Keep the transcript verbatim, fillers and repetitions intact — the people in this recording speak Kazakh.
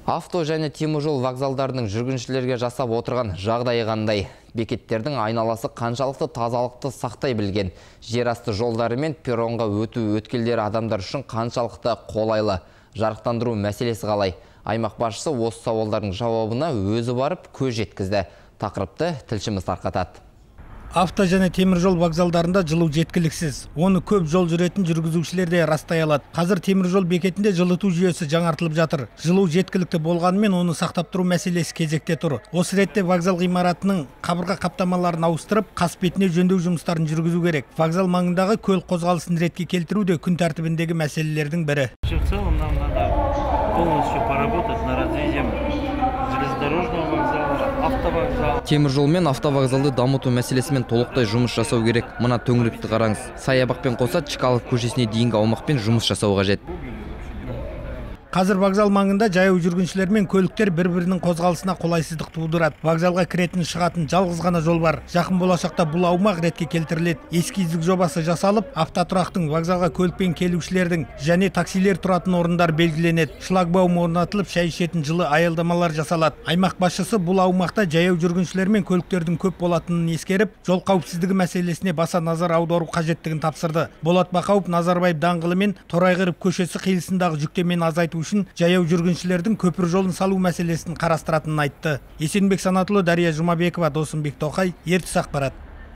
Авто және теміржол вокзалдарының жүргіншілерге жасап отырған жағдайы қандай? Бекеттердің айналасы қаншалықты тазалықты сақтай білген? Жерасты жолдары мен перронға өту өткелдері адамдар үшін қаншалықты қолайлы? Жарықтандыру мәселесі қалай? Аймақ басшысы осы сауалдардың жауабына өзі барып көз жеткізді. Тақырыпты тілшіміз тарқатады. Авто және теміржол вокзалдарында жылу жеткіліксіз. Оны көп жол жүретін жүргізушілер де растай алады. Қазір теміржол бекетінде жылыту жүйесі жаңартылып жатыр. Жылу жеткілікті болғанымен оны сақтап тұру мәселесі кезекте тұр. Осы ретте вокзал ғимаратының қабырға қаптамаларын ауыстырып, қас бетіне жөндеу жұмыстарын жүргізу керек. Вокзал маңындағы көлік қозғалысын ретке келтіру де күн тәртібіндегі мәселелердің бірі. В целом нам надо полностью поработать над развитием железнодорожного вокзала, автовокзала. Теміржол мен автовокзалды дамыту мәселесімен толықтай жұмыс жасау керек. Мына төңіректі қараңыз. Саябақпен қоса Чкалов көшесіне дейінгі аумақпен жұмыс жасау қажет. Қазір вокзал маңында жаяу жүргіншілер мен көліктер бір-бірінің қозғалысына қолайсыздық тудырады. Вокзалға кіретін шығатын жалғыз ғана жол бар. Жақын болашақта бұл аумақ ретке келтіріледі. Эскиздік жобасы жасалып, автотұрақтың, вокзалға көлікпен келушілердің және таксилер тұратын орындар белгіленеді. Шлагбаум орнатылып, шай ішетін жылы аялдамалар жасалады. Аймақ басшысы бұл аумақта жаяу жүргіншілер мен көліктердің көп болатынын ескеріп, жол қауіпсіздігі мәселесіне баса назар аудару қажеттігін тапсырды. Болат Бақауов Назарбаев даңғылы мен Торайғыров көшесі қиылысындағы жүктемені азайту үшін жаяу жүргіншілердің көпір жолын салу мәселесін қарастыратынын айтты. Есенбек Санатұлы, Дария Жұмабекова, Досымбек Тоқай, Ертіс ақпарат.